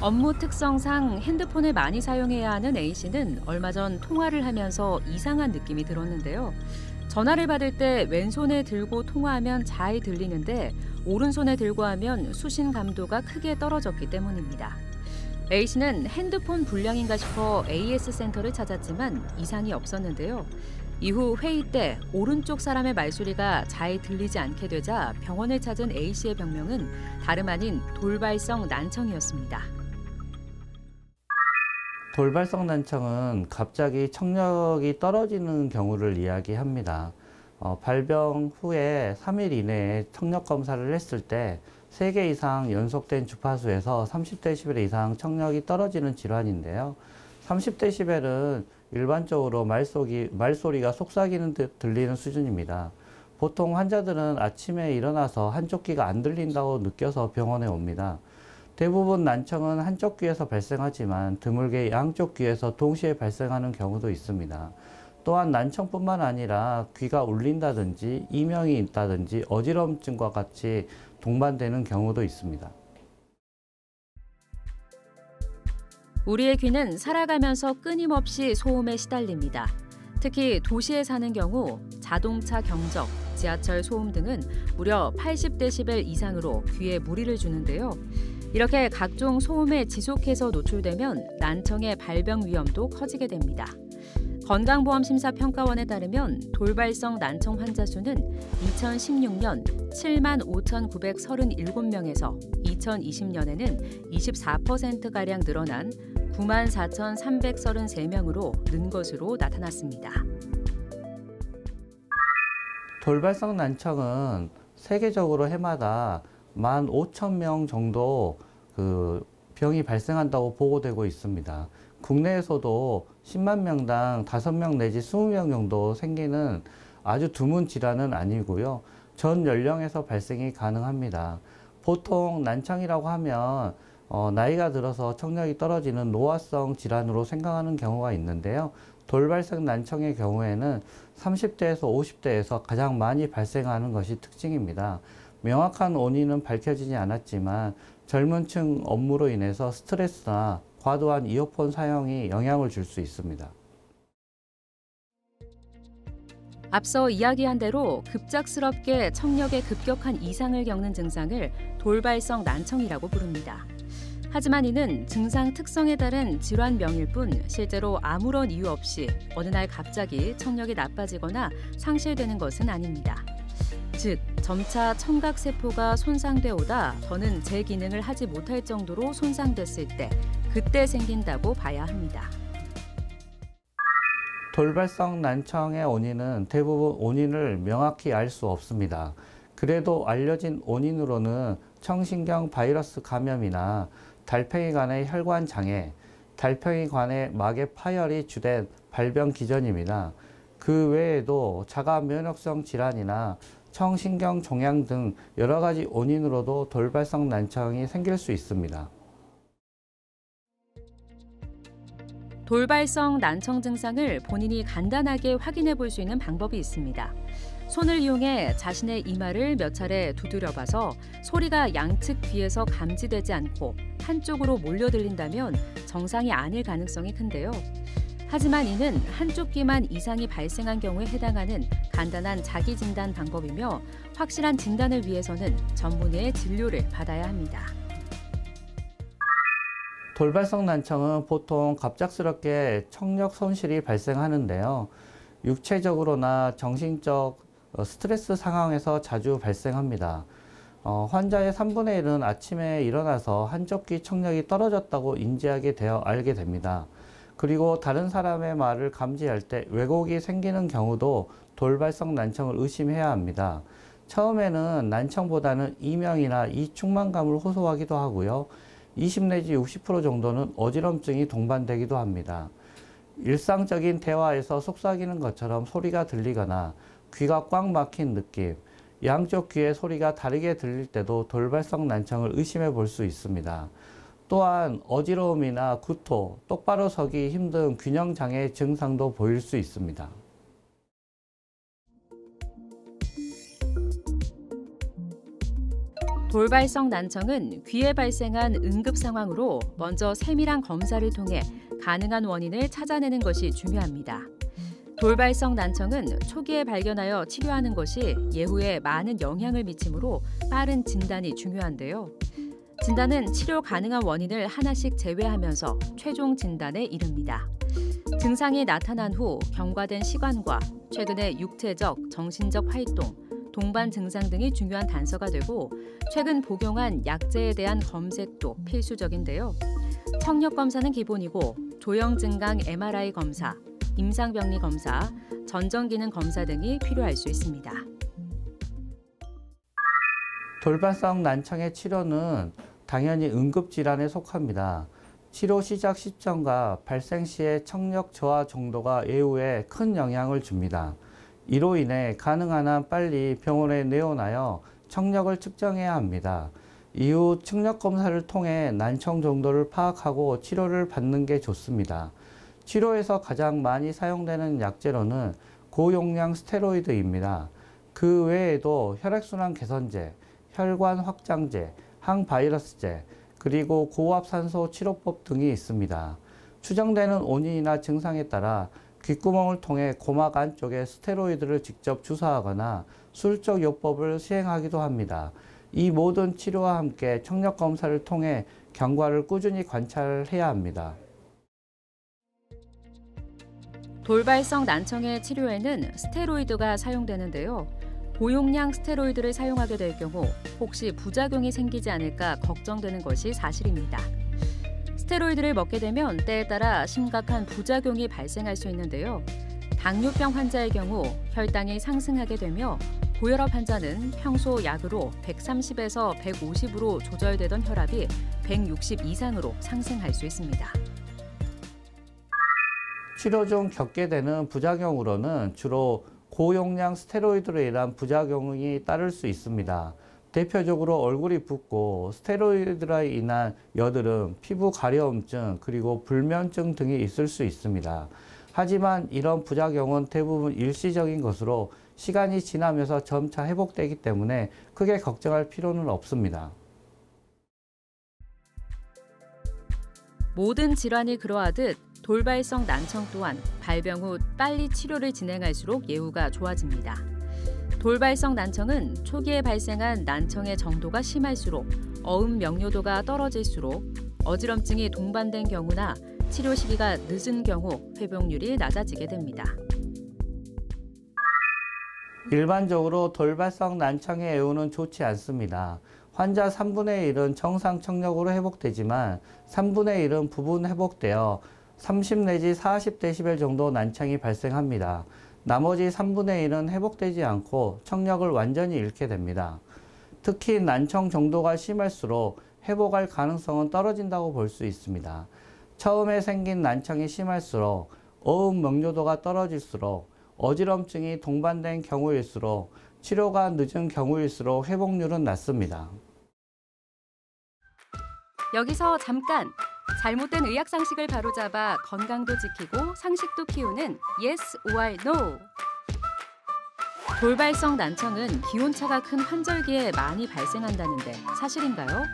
업무 특성상 핸드폰을 많이 사용해야 하는 A씨는 얼마 전 통화를 하면서 이상한 느낌이 들었는데요. 전화를 받을 때 왼손에 들고 통화하면 잘 들리는데 오른손에 들고 하면 수신 감도가 크게 떨어졌기 때문입니다. A씨는 핸드폰 불량인가 싶어 AS 센터를 찾았지만 이상이 없었는데요. 이후 회의 때 오른쪽 사람의 말소리가 잘 들리지 않게 되자 병원을 찾은 A씨의 병명은 다름 아닌 돌발성 난청이었습니다. 돌발성 난청은 갑자기 청력이 떨어지는 경우를 이야기합니다. 발병 후에 3일 이내에 청력 검사를 했을 때 3개 이상 연속된 주파수에서 30dB 이상 청력이 떨어지는 질환인데요. 30dB은 일반적으로 말소리가 속삭이는 듯 들리는 수준입니다. 보통 환자들은 아침에 일어나서 한쪽 귀가 안 들린다고 느껴서 병원에 옵니다. 대부분 난청은 한쪽 귀에서 발생하지만 드물게 양쪽 귀에서 동시에 발생하는 경우도 있습니다. 또한 난청뿐만 아니라 귀가 울린다든지 이명이 있다든지 어지럼증과 같이 동반되는 경우도 있습니다. 우리의 귀는 살아가면서 끊임없이 소음에 시달립니다. 특히 도시에 사는 경우 자동차 경적, 지하철 소음 등은 무려 80dB 이상으로 귀에 무리를 주는데요. 이렇게 각종 소음에 지속해서 노출되면 난청의 발병 위험도 커지게 됩니다. 건강보험심사평가원에 따르면 돌발성 난청 환자 수는 2016년 75,937명에서 2020년에는 24%가량 늘어난 94,333명으로 는 것으로 나타났습니다. 돌발성 난청은 세계적으로 해마다 15,000명 정도 병이 발생한다고 보고되고 있습니다. 국내에서도 10만 명당 5명 내지 20명 정도 생기는 아주 드문 질환은 아니고요. 전 연령에서 발생이 가능합니다. 보통 난청이라고 하면 나이가 들어서 청력이 떨어지는 노화성 질환으로 생각하는 경우가 있는데요. 돌발성 난청의 경우에는 30대에서 50대에서 가장 많이 발생하는 것이 특징입니다. 명확한 원인은 밝혀지지 않았지만 젊은 층 업무로 인해서 스트레스나 과도한 이어폰 사용이 영향을 줄 수 있습니다. 앞서 이야기한 대로 급작스럽게 청력에 급격한 이상을 겪는 증상을 돌발성 난청이라고 부릅니다. 하지만 이는 증상 특성에 따른 질환명일 뿐 실제로 아무런 이유 없이 어느 날 갑자기 청력이 나빠지거나 상실되는 것은 아닙니다. 즉, 점차 청각세포가 손상돼 오다 더는 제 기능을 하지 못할 정도로 손상됐을 때 그때 생긴다고 봐야 합니다. 돌발성 난청의 원인은 대부분 원인을 명확히 알 수 없습니다. 그래도 알려진 원인으로는 청신경 바이러스 감염이나 달팽이관의 혈관 장애, 달팽이관의 막의 파열이 주된 발병 기전입니다. 그 외에도 자가 면역성 질환이나 청신경 종양 등 여러 가지 원인으로도 돌발성 난청이 생길 수 있습니다. 돌발성 난청 증상을 본인이 간단하게 확인해 볼 수 있는 방법이 있습니다. 손을 이용해 자신의 이마를 몇 차례 두드려 봐서 소리가 양측 귀에서 감지되지 않고 한쪽으로 몰려 들린다면 정상이 아닐 가능성이 큰데요. 하지만 이는 한쪽 귀만 이상이 발생한 경우에 해당하는 간단한 자기 진단 방법이며 확실한 진단을 위해서는 전문의의 진료를 받아야 합니다. 돌발성 난청은 보통 갑작스럽게 청력 손실이 발생하는데요. 육체적으로나 정신적 스트레스 상황에서 자주 발생합니다. 환자의 3분의 1은 아침에 일어나서 한쪽 귀 청력이 떨어졌다고 인지하게 되어 알게 됩니다. 그리고 다른 사람의 말을 감지할 때 왜곡이 생기는 경우도 돌발성 난청을 의심해야 합니다. 처음에는 난청보다는 이명이나 이충만감을 호소하기도 하고요. 20 내지 60% 정도는 어지럼증이 동반되기도 합니다. 일상적인 대화에서 속삭이는 것처럼 소리가 들리거나 귀가 꽉 막힌 느낌, 양쪽 귀의 소리가 다르게 들릴 때도 돌발성 난청을 의심해 볼 수 있습니다. 또한 어지러움이나 구토, 똑바로 서기 힘든 균형장애 증상도 보일 수 있습니다. 돌발성 난청은 귀에 발생한 응급 상황으로 먼저 세밀한 검사를 통해 가능한 원인을 찾아내는 것이 중요합니다. 돌발성 난청은 초기에 발견하여 치료하는 것이 예후에 많은 영향을 미치므로 빠른 진단이 중요한데요. 진단은 치료 가능한 원인을 하나씩 제외하면서 최종 진단에 이릅니다. 증상이 나타난 후 경과된 시간과 최근의 육체적, 정신적 활동, 동반 증상 등이 중요한 단서가 되고 최근 복용한 약제에 대한 검색도 필수적인데요. 청력 검사는 기본이고 조형 증강 MRI 검사, 임상병리 검사, 전정기능 검사 등이 필요할 수 있습니다. 돌발성 난청의 치료는 당연히 응급질환에 속합니다. 치료 시작 시점과 발생 시의 청력 저하 정도가 예후에 큰 영향을 줍니다. 이로 인해 가능한 한 빨리 병원에 내원하여 청력을 측정해야 합니다. 이후 청력 검사를 통해 난청 정도를 파악하고 치료를 받는 게 좋습니다. 치료에서 가장 많이 사용되는 약제로는 고용량 스테로이드입니다. 그 외에도 혈액순환 개선제, 혈관 확장제, 항바이러스제, 그리고 고압산소 치료법 등이 있습니다. 추정되는 원인이나 증상에 따라 귓구멍을 통해 고막 안쪽에 스테로이드를 직접 주사하거나 술적 요법을 시행하기도 합니다. 이 모든 치료와 함께 청력 검사를 통해 경과를 꾸준히 관찰해야 합니다. 돌발성 난청의 치료에는 스테로이드가 사용되는데요. 고용량 스테로이드를 사용하게 될 경우 혹시 부작용이 생기지 않을까 걱정되는 것이 사실입니다. 스테로이드를 먹게 되면 때에 따라 심각한 부작용이 발생할 수 있는데요. 당뇨병 환자의 경우 혈당이 상승하게 되며 고혈압 환자는 평소 약으로 130에서 150으로 조절되던 혈압이 160 이상으로 상승할 수 있습니다. 치료 중 겪게 되는 부작용으로는 주로 고용량 스테로이드로 인한 부작용이 따를 수 있습니다. 대표적으로 얼굴이 붓고 스테로이드로 인한 여드름, 피부 가려움증, 그리고 불면증 등이 있을 수 있습니다. 하지만 이런 부작용은 대부분 일시적인 것으로 시간이 지나면서 점차 회복되기 때문에 크게 걱정할 필요는 없습니다. 모든 질환이 그러하듯 돌발성 난청 또한 발병 후 빨리 치료를 진행할수록 예후가 좋아집니다. 돌발성 난청은 초기에 발생한 난청의 정도가 심할수록 어음 명료도가 떨어질수록 어지럼증이 동반된 경우나 치료 시기가 늦은 경우 회복률이 낮아지게 됩니다. 일반적으로 돌발성 난청의 예후는 좋지 않습니다. 환자 3분의 1은 정상 청력으로 회복되지만 3분의 1은 부분 회복되어 30 내지 40dB 정도 난청이 발생합니다. 나머지 3분의 1은 회복되지 않고 청력을 완전히 잃게 됩니다. 특히 난청 정도가 심할수록 회복할 가능성은 떨어진다고 볼 수 있습니다. 처음에 생긴 난청이 심할수록 어음 명료도가 떨어질수록 어지럼증이 동반된 경우일수록 치료가 늦은 경우일수록 회복률은 낮습니다. 여기서 잠깐! 잘못된 의학 상식을 바로잡아 건강도 지키고 상식도 키우는 Yes or No! 돌발성 난청은 기온차가 큰 환절기에 많이 발생한다는데 사실인가요?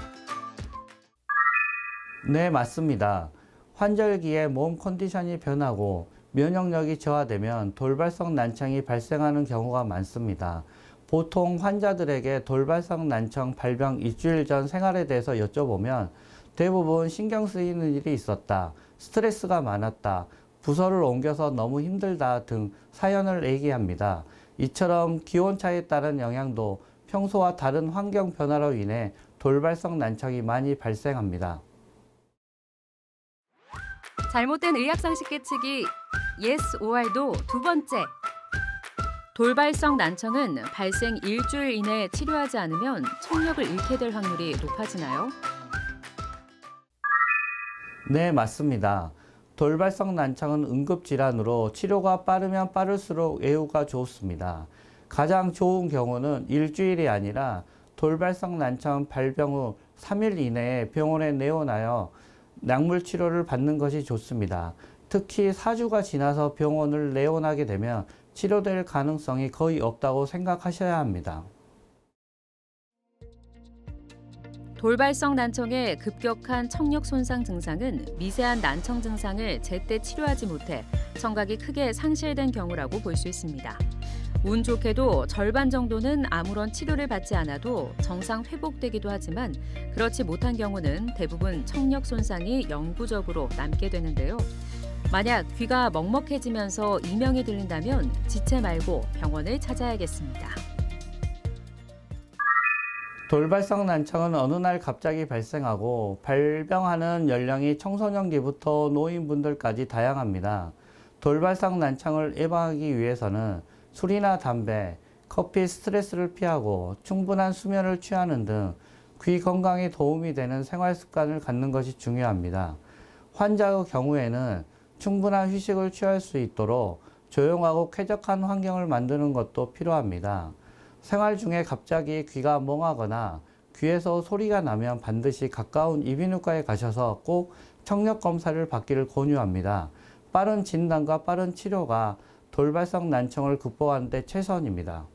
네, 맞습니다. 환절기에 몸 컨디션이 변하고 면역력이 저하되면 돌발성 난청이 발생하는 경우가 많습니다. 보통 환자들에게 돌발성 난청 발병 일주일 전 생활에 대해서 여쭤보면 대부분 신경 쓰이는 일이 있었다, 스트레스가 많았다, 부서를 옮겨서 너무 힘들다 등 사연을 얘기합니다. 이처럼 기온차에 따른 영향도 평소와 다른 환경 변화로 인해 돌발성 난청이 많이 발생합니다. 잘못된 의학 상식 깨치기 Yes or No 두 번째. 돌발성 난청은 발생 일주일 이내에 치료하지 않으면 청력을 잃게 될 확률이 높아지나요? 네, 맞습니다. 돌발성 난청은 응급질환으로 치료가 빠르면 빠를수록 예후가 좋습니다. 가장 좋은 경우는 일주일이 아니라 돌발성 난청 발병 후 3일 이내에 병원에 내원하여 약물 치료를 받는 것이 좋습니다. 특히 4주가 지나서 병원을 내원하게 되면 치료될 가능성이 거의 없다고 생각하셔야 합니다. 돌발성 난청의 급격한 청력 손상 증상은 미세한 난청 증상을 제때 치료하지 못해 청각이 크게 상실된 경우라고 볼 수 있습니다. 운 좋게도 절반 정도는 아무런 치료를 받지 않아도 정상 회복되기도 하지만 그렇지 못한 경우는 대부분 청력 손상이 영구적으로 남게 되는데요. 만약 귀가 먹먹해지면서 이명이 들린다면 지체 말고 병원을 찾아야겠습니다. 돌발성 난청은 어느 날 갑자기 발생하고 발병하는 연령이 청소년기부터 노인분들까지 다양합니다. 돌발성 난청을 예방하기 위해서는 술이나 담배, 커피, 스트레스를 피하고 충분한 수면을 취하는 등 귀 건강에 도움이 되는 생활 습관을 갖는 것이 중요합니다. 환자의 경우에는 충분한 휴식을 취할 수 있도록 조용하고 쾌적한 환경을 만드는 것도 필요합니다. 생활 중에 갑자기 귀가 멍하거나 귀에서 소리가 나면 반드시 가까운 이비인후과에 가셔서 꼭 청력 검사를 받기를 권유합니다. 빠른 진단과 빠른 치료가 돌발성 난청을 극복하는 데 최선입니다.